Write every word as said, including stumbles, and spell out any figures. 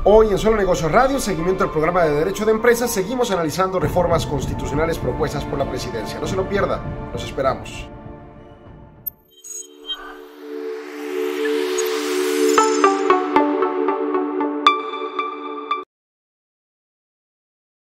Hoy en Solo Negocios Radio, seguimiento del programa de Derecho de Empresas, seguimos analizando reformas constitucionales propuestas por la presidencia. No se lo pierda, los esperamos.